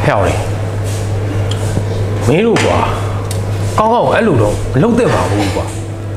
heo đi mấy lúc quá con ấy lúc đó lúc đấy vào vụ quá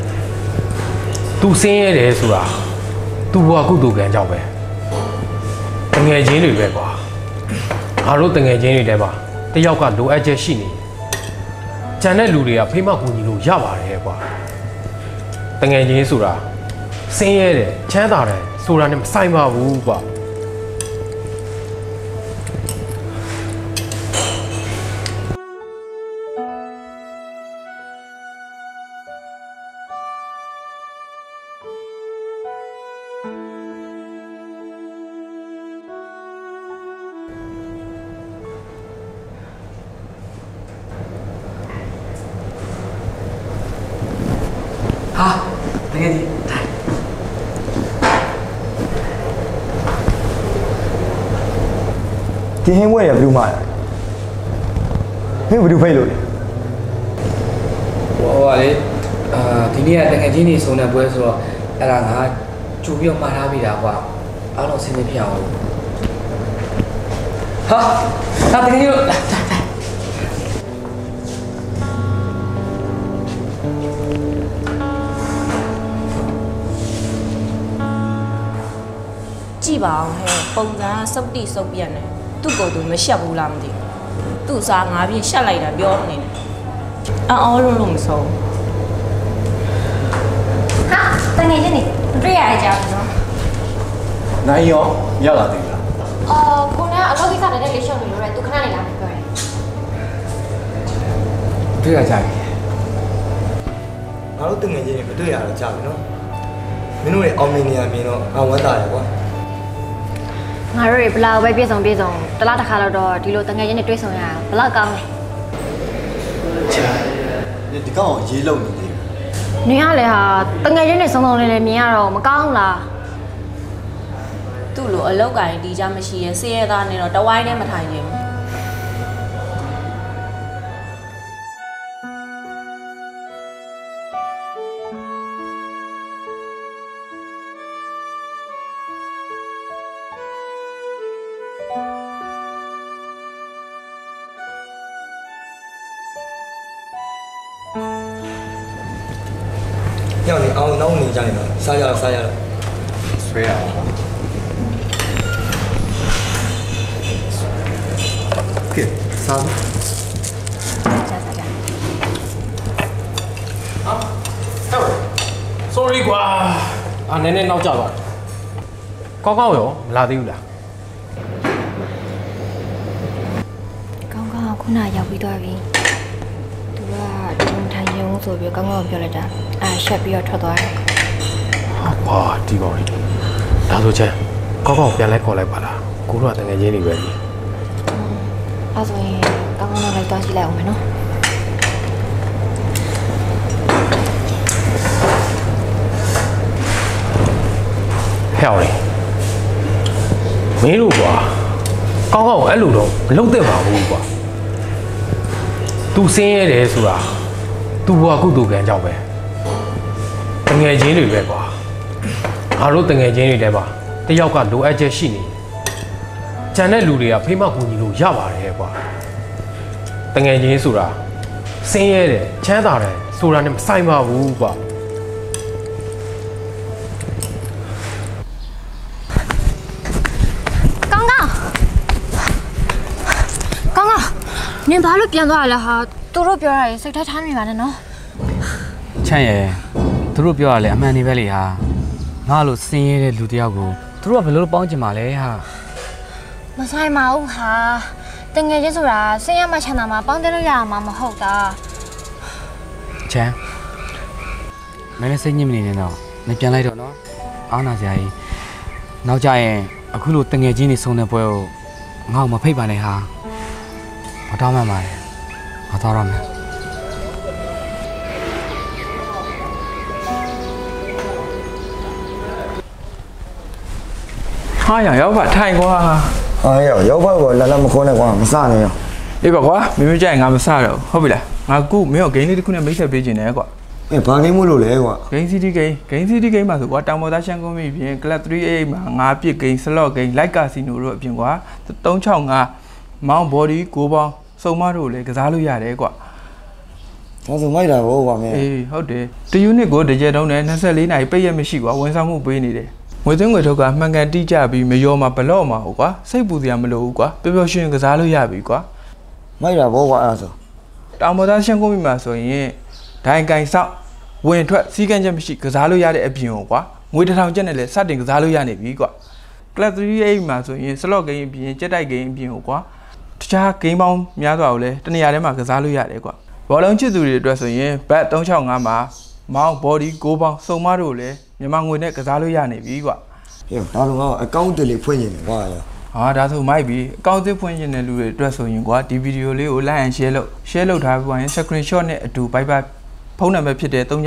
tu sinh để sửa tu qua cũng tu cái cháu bé từng ngày chiến đi bé quá lúc từng ngày chiến đi đấy bà thì giao cả đồ ai chơi xin đi chẳng lẽ lù đi à phải mà cũng nhiều giá vào đấy quá từng ngày chiến sửa sinh để chán ta đấy sửa nên sai mà vụ quá Nghe đi. Thì hên quay là mà hên video fail rồi. Wow đấy, thì này là cái gì số này bữa rồi, là ngã chủ yếu mà ra bị đào vào, áo nó xin được phiếu. Hả? Cái gì vậy? Chị bảo hè bông ra sốc đi sốc biển này tụi cô tụi mới xếp làm gì tụi ra ngã bị xả lại là béo này luôn luôn sâu hả tao nghe chứ nè tụi ai chào nó này yo giờ là gì cô nè ở đâu cái sao để lấy xong rồi tụi khán này làm cái tụi ai chào nó từng ngày gì phải tụi ai chào nó mình nói ông mình nhà mình nó ông ở đây quá ngài rồi bao bây biết xong tao lát khá là đó đi lô tao nghe những cái xong nhà bao cao này thì có gì lâu như thế nếu ai lại hả tao nghe những cái xong rồi mình rồi mà cao không là tụi lũ ở lâu cái đi ra mà xì xe ta này nó đâu ai nên mà thay gì nhau thì ông nấu mình chẳng được sao giờ xuế à kìa sao sorry quá nên nấu chợ rồi có rồi là tiêu là con cũng nào giàu bị đòi vì tụi thay nhung rồi bị con ngon cho lại đã sẽ bị thoát rồi quá đi vào đi đã rồi chứ cóပြန်lại gọi lại bà là cú rồi thằng ngày gì đi về đi rồi con ngon lại toàn chỉ lẹo mà nó heo đi mấy lúc quá con ấy lúc đó lúc đấy vào vụ quá tu sinh để sửa tu qua cũng tu cái cháu bé từng ngày chiến đi bé quá lúc từng ngày chiến đi đấy bà thì giao cả đồ ai chơi xin đi chẳng lẽ lù đi à phải mà cũng nhiều giá vào đấy quá từng ngày chiến sửa sinh để chán ta đấy sửa nên sai mà vụ quá nên bảo lúcပြန်သွားလာဟာသူတို့ပြောတာစိတ်ထဲထားနေပါတယ်နော်ချမ်းရဲ့သူတို့ပြောရလဲအမှန်နေပဲလေဟာငါလို့စင်းရဲတဲ့လူတယောက်ကိုသူတို့ကဘယ်လိုပေါင်းချင်ပါလဲဟာမဆိုင်ပါဘူးဟာတငယ်ချင်းဆိုတာစင်းရမှချမ်းသာမှာပေါင်းတယ်လို့ရမှာမဟုတ်တာချမ်းမင်းလည်းစိတ်ညစ်မနေနဲ့တော့မပြန်လိုက်တော့နော်အားနာစရာကြီးနောက်ကြရင်အခုလိုတငယ်ချင်းတွေစုံတဲ့ပွဲကိုငါ့ကိုမဖိတ်ပါနဲ့ဟာမတော်မှန်ပါတယ်မတော်ရမယ်ဟာရောက်ပါထိုင်ကွာရောက်ပါကွာလာမခေါ်နဲ့ကွာမစနဲ့ရောအေးပါကွာမင်းကြိုင်ငါမစတော့ဟုတ်ပြီလားငါကူမင်းကိုဂိမ်းလေးတစ်ခုနဲ့မိတ်ဆက်ပေးခြင်းနဲ့ကွာဘာဂိမ်းမို့လို့လဲကွာဂိမ်းစီတီဂိမ်းမှာဆိုကွာတောင်ပေါ်သားရှမ်းကုန်းမြေပြင် Club 3A မှာ9ပြစ်ဂိမ်း slot ဂိမ်း Light Casino တို့အပြင်ကွာ365 မောင်း body ကိုပေါင်းစုံမတို့လည်းကစားလို့ရတယ်ကွာဒါဆိုမိုက်တာဘောကွာမင်းအေးဟုတ်တယ်တယူနစ်ကိုတစ်ကြက်တုံးနဲ့24နာရီပိတ်ရမရှိကွာဝန်ဆောင်မှုပေးနေတယ်ငွေသွင်းငွေထုတ်ကမှန်ကန်တိကျပြီးမရောမှာဘလော့မှာဟုတ်ကွာစိတ်ပူစရာမလိုဘူးကွာပျော်ပျော်ရွှင်ရွှင်ကစားလို့ရပြီကွာမိုက်တာဘောကွာအဲ့ဒါဆိုတောင်ပေါ်သားရှင်းကုန်ပြီမှာဆိုရင်ဒိုင်ကန်ဆောက်ဝင်ထွက်စီးကမ်းချက်မရှိကစားလို့ရတဲ့အပြင်ကိုကွာငွေ1000ကျပ်နဲ့လည်းစတင်ကစားလို့ရနေပြီကွာ Club 3A မှာဆိုရင် slot game အပြင်ကြက်တိုက် game အပြင်ကိုကွာတခြား game ပေါင်းများစွာကိုလည်းတနေရာထဲမှာကစားလို့ရတယ်ကွာဘောလုံးချစ်သူတွေအတွက်ဆိုရင် bat 365မှာမောင်း body ကိုပေါင်းစုံမတို့လည်းမြန်မာငွေနဲ့ကစားလို့ရနေပြီကွာဟေ့ဒါဆိုငါအကောင့်တွေလေးဖွင့်နေတယ်ကွာဟာဒါဆိုမိုက်ပြီအကောင့်သစ်ဖွင့်ခြင်းတဲ့လူတွေအတွက်ဆိုရင်ကွာဒီဗီဒီယိုလေးကို like and share လုပ်ထားပြီးရင် screenshot နဲ့အတူ Viber ဖုန်းနံပါတ်ဖြစ်တဲ့3994441139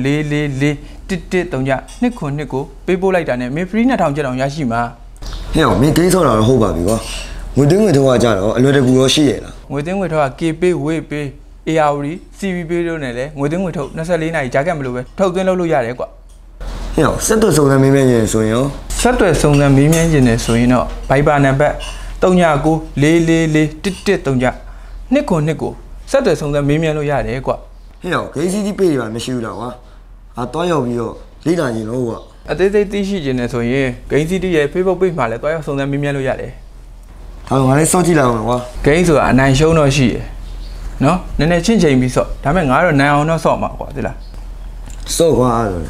ကိုပေးပို့လိုက်တာနဲ့မင်း free 2000ကျပ်အောင်ရရှိမှာဟဲ့မင်းကိန်းဆော့တာတော့ဟုတ်ပါပြီကွာငွေသွင်းငွေထုတ်ကကြတော့အလွယ်တကူရောရှိရလားငွေသွင်းငွေထုတ်က KP WP ARD CVP တို့နဲ့လည်းငွေသွင်းငွေထုတ်24နာရီကြာခဲ့မလို့ပဲထုတ်သွင်းလုပ်လို့ရတယ်ကွာဟဲ့စက်သွယ်စုံစမ်းမေးမြန်းရင်ဆိုရင်ရောဆက်သွယ်စုံစမ်းမေးမြန်းခြင်းနဲ့ဆိုရင်တော့ Viber နံပါတ်3994441139ကိုဆက်သွယ်စုံစမ်းမေးမြန်းလို့ရတယ်ကွာဟဲ့ဂိမ်းစီးတီးပေးတွေပါမရှိဘူးလားကွာငါတွားရောက်ပြီးတော့လေ့လာကြည့်လို့ကွာအသေးစိတ်သိရှိခြင်းနဲ့ဆိုရင် Game City ရဲ့ Facebook page မှာလည်းတွားရောက်စုံစမ်းမေးမြန်းလို့ရတယ်ဒါတော့ငါလည်းစောင့်ကြည့်လိုက်အောင်ကွာ Game ဆိုတာအနိုင်ရှုံးတော့ရှိရယ်နော်နည်းနည်းချင်းချိန်ပြီးဆော့ဒါပေမဲ့ငါတော့နိုင်အောင်တော့ဆော့မှာကွာသိလားစော့ကွာအဲ့ဒါ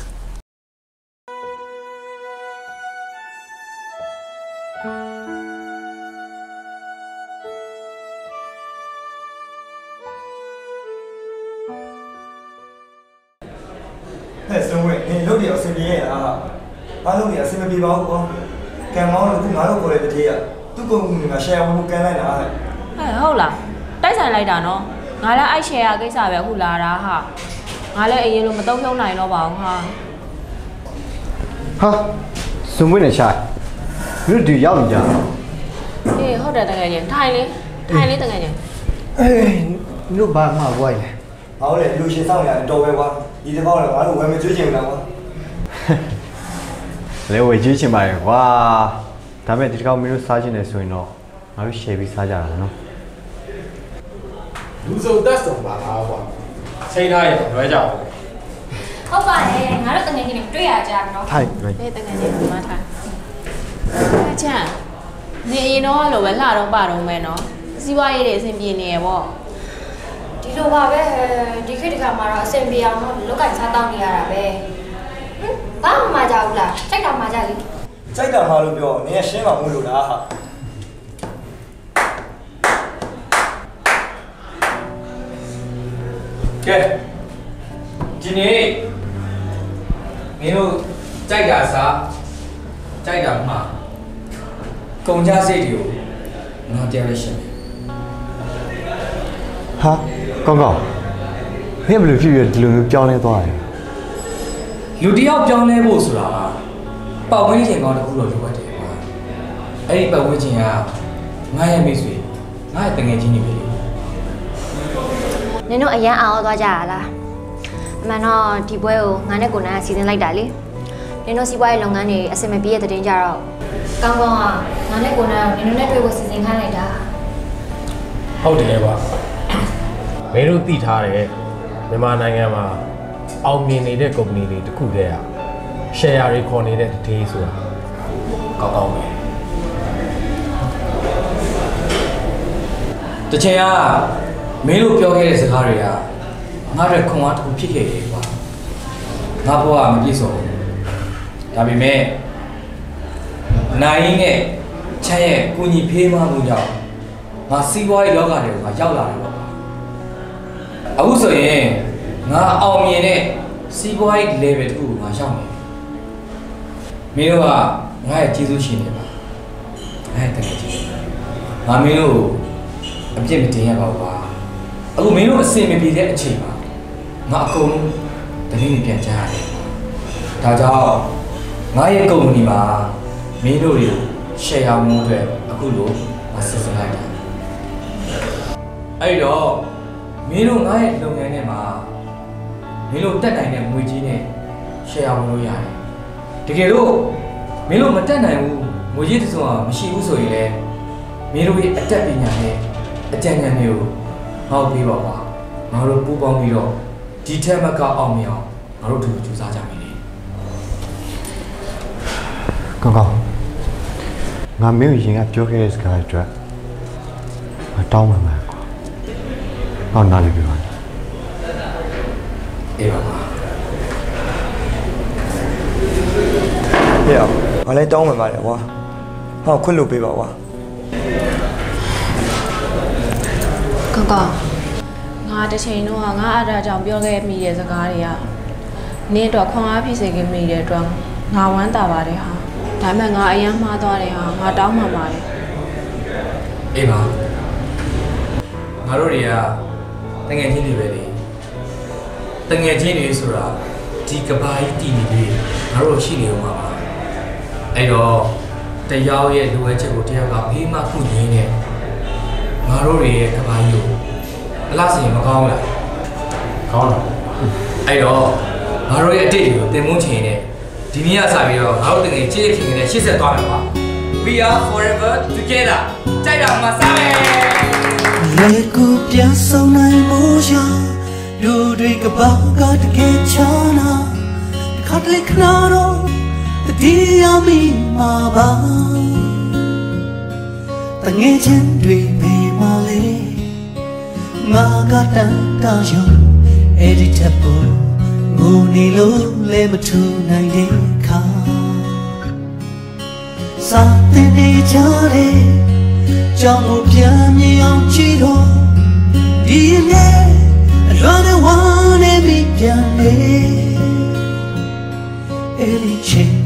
ဟဲ့ဆုံးဝဲနင်လုပ်တယ်အဆင်ပြေရဲ့လားဘာလုပ်နေအဆင်မပြေပါဘူးကွာကံမောင်းလို့သူငါတို့ကိုလည်းတတိယသူ့ကုမ္ပဏီမှာ share ဝင်ကန်လိုက်တာဟဲ့ဟုတ်လားတိုက်ဆိုင်လိုက်တာနော်ငါလည်းအဲ့ share ကိစ္စပဲအခုလာတာဟာငါလည်းအရင်လိုမတုံ့ဖြုံနိုင်တော့ပါဘူးဟာစုံမွေးနေရှာမြို့ဒီရောက်နေကြအေးဟုတ်တယ်တကယ်ချင်းထိုင်လေးတကယ်ချင်းအေးမြို့ဘာမှဝိုင်းလဲ။ဘာလို့လဲလူရှင်ဆောင်ရတော်ပဲကွာ။ဒီတစ်ပေါက်လည်းငါတို့ဝယ်မကျွေးချင်ဘူးလားကွာလဲဝေကြီးချင်ပါရဲ့ကွာဒါပေမဲ့ဒီတစ်ခေါက်မင်းတို့စားချင်တယ်ဆိုရင်တော့ငါတို့ share ပြီးစားကြတာနော်လူစုံတက်စုံပါလားကွာချိန်ထားရင်လွဲကြအောင်ဟုတ်ပါတယ်ငါတို့တကယ်ကြီးတွေ့ရကြတယ်နော်ထိုင်အေးတကယ်ချင်းဒီမှာထားအချမ်းနေရင်တော့လိုပဲလှတော့ပါတော့မယ်နော်စီးပွားရေးတွေအဆင်ပြေနေရပေါ့ဒီလိုပါပဲဒီခေတ်ဒီခါမှာတော့အဆင်ပြေအောင်တော့လောက်ကစားတောင်းနေရတာပဲဘာမှမကြောက်ဘူးလားစိတ်တော်မှကြလေ။စိုက်တာမှလို့ပြောနင်ကရှင်းမှာမလို့လားဟာကဲဒီနေ့မင်းတို့ကြိုက်တာစားကြိုက်တာမှာကုန်ကြစိတ်တွေကိုငါတရားရရှင်းတယ်ဟာကောင်းကောင်းမင်းဘယ်လိုဖြစ်ပြီးဒီလိုမျိုးပြောင်းလဲသွားလဲလူတယောက်ပြောင်းလဲဖို့ဆိုတာပတ်ဝန်းကျင်ကောင်းတစ်ခုတော့လိုအပ်တယ်ကွာအဲ့ဒီပတ်ဝန်းကျင်ကငါရဲ့မိတ်ဆွေငါရဲ့တငယ်ချင်းတွေပဲလေနင်တို့အရန်အောင်သွားကြရလားအမှန်တော့ဒီပွဲကိုငါနဲ့ကိုနားစီစဉ်လိုက်တာလေနင်တို့စီးပွားရေးလုပ်ငန်းတွေအဆင်မပြေတဲ့တင်ကြတော့ကောင်းကောင်းကငါနဲ့ကိုနားနင်တို့နဲ့တွေ့ဖို့စီစဉ်ခိုင်းလိုက်တာဟုတ်တယ်ကွာမင်းတို့သိထားတယ်မြန်မာနိုင်ငံမှာအောင်မြင်နေတဲ့ကုမ္ပဏီတွေတခုတည်းอ่ะ share တွေခေါ်နေတဲ့တည်းဆိုတာကောင်းကောင်းပဲတချင်ကမင်းတို့ပြောခဲ့တဲ့စကားတွေကငါ့ရဲ့ခွန်အားတစ်ခုဖြစ်ခဲ့တယ်ကွာငါဘဝမပြည့်စုံဘူးဒါပေမဲ့နိုင်နဲ့ချမ်းရဲ့ကိုကြီးဖေးမမှုကြောင့်ငါစီးပွားရေးလောကတွေကိုငါရောက်လာတယ်ပေါ့အခုဆိုရင်ငါအောင်မြင်တဲ့စီးပွားရေး level တစ်ခုကိုငါရောက်နေမင်းတို့ကငါရဲ့ကျေးဇူးရှင်တွေပါငါရဲ့တကယ်ကြီးငါမင်းတို့အပြစ်မတင်ရပါဘူးကွာအခုမင်းတို့အစင်မပြေတဲ့အချိန်မှာငါအကုန်လုံးတတိယပြန်ကြားရတယ်ဒါကြောင့်ငါရဲ့ကုမ္ပဏီမှာမင်းတို့တွေကို share ရမှုအတွက်အခုလိုငါစစ်စစ်လိုက်တာအဲ့တော့မင်းတို့ငါရဲ့လုပ်ငန်းထဲမှာမင်းတို့တက်နိုင်တဲ့ငွေကြီးနဲ့ share ရမှုလို့ရတယ်တကယ်လို့မင်းတို့မတက်နိုင်ဘူးငွေကြီးတစ်စုံမရှိဘူးဆိုရင်လည်းမင်းတို့ရဲ့အတက်ပညာနဲ့အကြံဉာဏ်တွေကိုငါ့ကိုပေးပါကွာငါတို့ပူးပေါင်းပြီးတော့ဒီထက်မကအောင်မြင်အောင်ငါတို့တို့ကြိုးစားကြမယ်လေကောင်းကောင်းငါမင်းကိုရင်ကပြောခဲ့တဲ့စကားအတွက်ငါတောင်းမှမှာကွာဟောနားလည်ပြီပါအေးပါကွာဟဲ့ငါလည်းတောင်းမှပါတယ်ကွာဟောခွင့်လို့ပေးပါကွာကောင်းကောင်းငါတစ်ချိန်တော့ငါအားဒါကြောင့်ပြောခဲ့မိတဲ့စကားတွေကနင်းတော့ခွန်အားဖြစ်စေခဲ့မိတဲ့အတွက်ငါဝမ်းသာပါတယ်ဟာဒါပေမဲ့ငါအယမ်းမှားသွားတယ်ဟာငါတောင်းမှပါတယ်အေးပါငါတို့တွေကတငယ်ချင်းတွေပဲလေတငယ်ချင်းတွေဆိုတာဒီကဘာကြီးတည်နေလေငါတို့ရှိနေဦးမှာပါအဲ့တော့တရားရဲ့လိုအပ်ချက်ကိုတရားကဖေးမှခုညင်းနေငါတို့ရဲ့ကဘာကြီးကိုအလားစီမကောင်းလားကောင်းလားအဲ့တော့ငါတို့ရဲ့အတိတ်ကိုတင်မုန်းချင်တဲ့ဒီနေ့ကစပြီးတော့ငါတို့တကယ်ကြည့်ခင်နဲ့ရှေ့ဆက်သွားမယ်ပါ We are forever together ကြိုက်တာမှစားမယ်လေကူပြန်ဆောင်နိုင်မှုရာလူတွေကဘာကတကယ်ချာနာခတ်လက်ခနာတော့တတိယမီမှာပါတငယ်ချင်းတွေပေမလေးငါကတန်တာရုံအဲ့ဒီထပ်ပေါ်ငိုနေလို့လည်းမထူနိုင်တဲ့ခါစာတင်နေကြတယ်ကြောင့်မို့ပြန်မြင်အောင်ကြည့်တော့ဒီနေ့အလွန်နဲ့ဝမ်းနေပြီးပြန်နေအဲ့ဒီချိန်